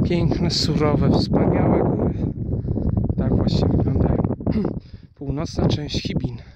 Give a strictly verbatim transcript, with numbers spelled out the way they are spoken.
Piękne, surowe, wspaniałe góry. Tak właśnie wyglądają północna część Chibin.